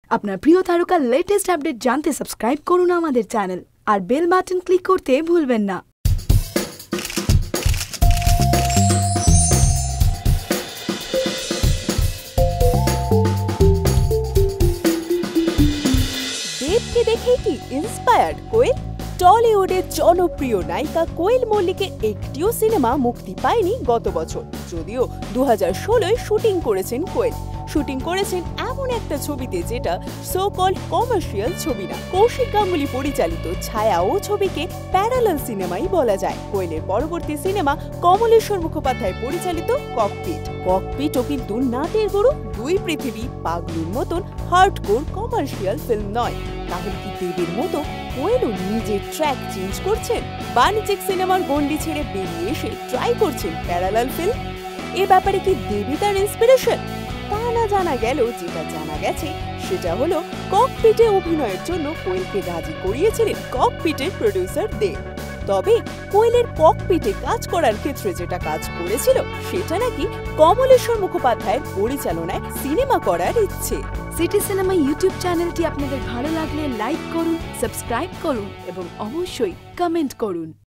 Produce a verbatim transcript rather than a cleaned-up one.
আপনার প্রিয় তারকার লেটেস্ট আপডেট জানতে সাবস্ক্রাইব করুন আমাদের চ্যানেল আর বেল বাটন ক্লিক করতে ভুলবেন না। দেবকে দেখে কি ইন্সপায়ার্ড কোয়েল? টলিউডের জনপ্রিয় নায়িকা কোয়েল মল্লিকের একটিও সিনেমা মুক্তি পায়নি গত বছর, যদিও দু হাজার ষোলোয় শুটিং করেছেন কোয়েল। শুটিং করেছেন এমন একটা ছবিতে যেটা সো কল্ড কমার্শিয়াল ছবি না। কৌশিক গাঙ্গুলি পরিচালিত ছায়া ও ছবিকে প্যারালাল সিনেমাই বলা যায়। কোয়েলের পরবর্তী সিনেমা কমলেশ্বর মুখোপাধ্যায় পরিচালিত ককপিট। ককপিটও কিন্তু নাটের গরু, দুই পৃথিবী, পাগলুর মতন হার্ডকোর কমার্শিয়াল ফিল্ম নয়। তাহলে কি দেবের মতো কোয়েলও নিজের ট্র্যাক চেঞ্জ করছেন? বাণিজ্যিক সিনেমার গণ্ডি ছেড়ে বেরিয়ে এসে ট্রাই করছেন প্যারালাল ফিল্ম? এ ব্যাপারে কি দেবী তার ইন্সপিরেশন? তা না জানা গেল, যেটা জানা গেছে সেটা হলো ককপিটে অভিনয়ের জন্য কোয়েলকে রাজি করিয়েছিলেন ককপিটের প্রডিউসার দেব। তবে কোয়েলের ককপিটে কাজ করার ক্ষেত্রে যেটা কাজ করেছিল সেটা নাকি কমলেশ্বর মুখোপাধ্যায়ের পরিচালনায় সিনেমা করার ইচ্ছে। সিটি সিনেমা ইউটিউব চ্যানেলটি আপনাদের ভালো লাগলে লাইক করুন, সাবস্ক্রাইব করুন এবং অবশ্যই কমেন্ট করুন।